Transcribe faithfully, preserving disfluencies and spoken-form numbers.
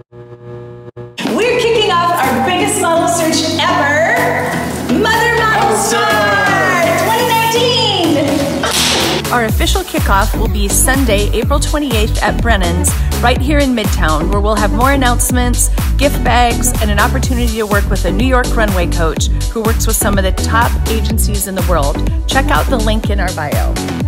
We're kicking off our biggest model search ever, Mother Model Star twenty nineteen. Our official kickoff will be Sunday, April twenty-eighth at Brennan's, right here in Midtown, where we'll have more announcements, gift bags, and an opportunity to work with a New York runway coach who works with some of the top agencies in the world. Check out the link in our bio.